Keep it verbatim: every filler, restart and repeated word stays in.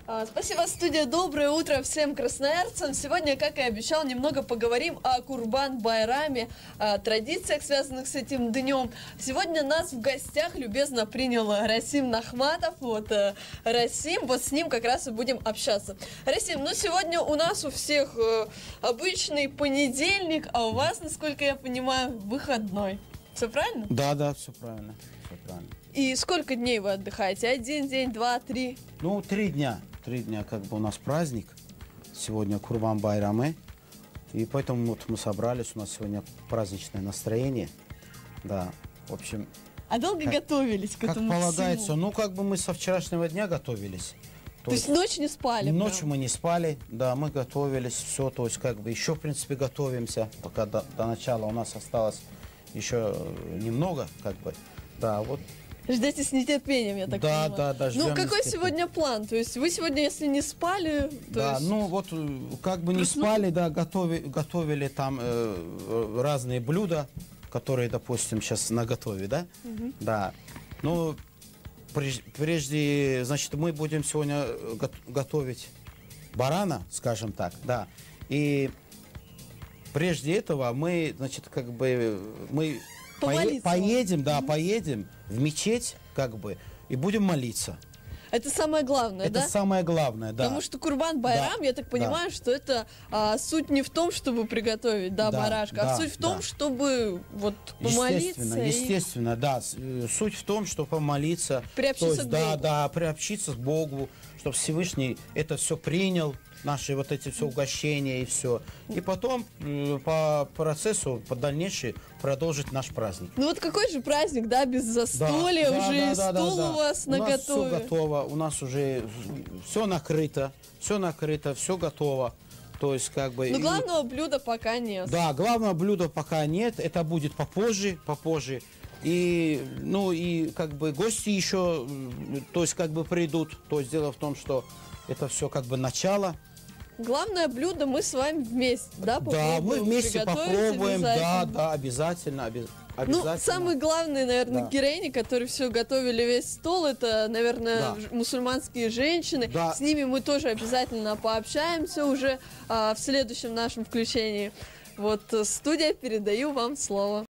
А, Спасибо, студия. Доброе утро всем красноярцам. Сегодня, как и обещал, немного поговорим о Курбан-Байраме, о традициях, связанных с этим днем. Сегодня нас в гостях любезно принял Расим Нахматов. Вот э, Расим, вот с ним как раз и будем общаться. Расим, ну сегодня у нас у всех э, обычный понедельник, а у вас, насколько я понимаю, выходной. Все правильно? Да, да, все правильно. Все правильно. И сколько дней вы отдыхаете? Один день, два, три? Ну, три дня. Три дня как бы у нас праздник. Сегодня Курбан-Байрамы. И поэтому вот мы собрались. У нас сегодня праздничное настроение. Да, в общем... А долго как, готовились к как этому полагается. всему? Ну, как бы мы со вчерашнего дня готовились. То, то есть ночь не спали? Ночью прям? мы не спали, да, мы готовились, все, то есть как бы еще, в принципе, готовимся, пока до, до начала у нас осталось еще немного, как бы, да, вот. Ждете с нетерпением, я так да, понимаю. Да, да, Ну, какой сегодня план? То есть вы сегодня, если не спали, то Да, есть... ну вот как бы не спали, да, готови, готовили там э, разные блюда, которые, допустим, сейчас наготове, да, угу. Да, ну, прежде, прежде, значит, мы будем сегодня готовить барана, скажем так, да, и прежде этого мы, значит, как бы, мы пое, поедем, да, угу. поедем в мечеть, как бы, и будем молиться. Это самое главное, это да? Это самое главное, да. Потому что Курбан-Байрам, да. я так понимаю, да. что это а, суть не в том, чтобы приготовить, да, да барашка, да, а суть в том, да. чтобы вот помолиться. Естественно, и... естественно, да. Суть в том, чтобы помолиться. Приобщиться есть, к да, Богу. Да, приобщиться к Богу, чтобы Всевышний это все принял, наши вот эти все угощения и все. И потом э, по процессу, по дальнейшему продолжить наш праздник. Ну вот какой же праздник, да, без застолья, да, уже да, да, стол да, да, у вас у наготове. нас все готово, у нас уже все накрыто, все накрыто, все готово. То есть как бы... Но главного блюда пока нет. Да, главного блюда пока нет, это будет попозже, попозже. И, ну, и как бы гости еще, то есть как бы придут. То есть дело в том, что это все как бы начало. Главное блюдо мы с вами вместе, да, попробуем. Да, мы вместе попробуем, да, да, обязательно, обязательно. Ну, самые главные, наверное, да. героини, которые все готовили весь стол, это, наверное, да. мусульманские женщины. Да. С ними мы тоже обязательно пообщаемся уже а, в следующем нашем включении. Вот, студия, передаю вам слово.